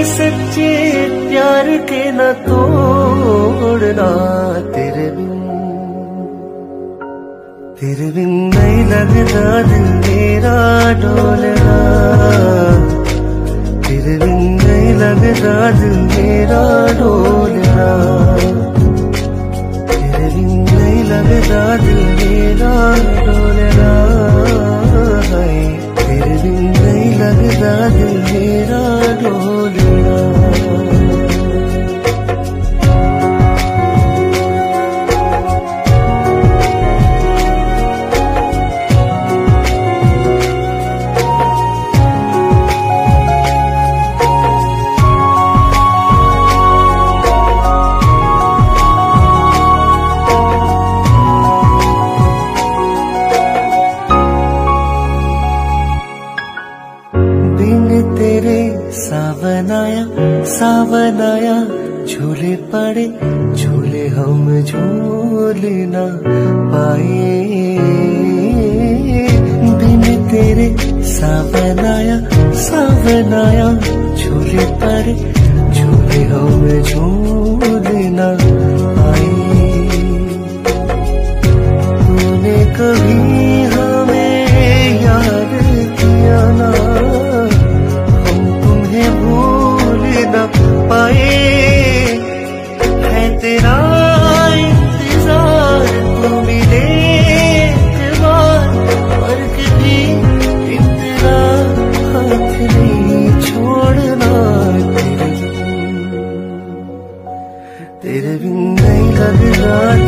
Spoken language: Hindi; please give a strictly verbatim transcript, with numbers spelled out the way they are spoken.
सच्चे प्यार के न तोड़ना। तेरे बिन तेरे बिन नहीं लगता दिल मेरा डोलना। तेरे बिन नहीं लगता दिल मेरा डोलना। तेरे बिन नहीं लगता दिल मेरा डोलना। तेरे बिन नहीं लगता दिल मेरा डोलना। तेरे सावन आया सावन आया, झूले पड़े झूले हम झूल ना पाए। बिन तेरे सावन आया सावन आया, झूले पड़े झूले हम झूल ना पाए। तूने कभी हमें याद किया ना, पाए है तेरा इंतजार। तू मिले एक बार और कभी इतना हाथ नहीं छोड़ना। तेरे बिन तेरे बिन नहीं लगता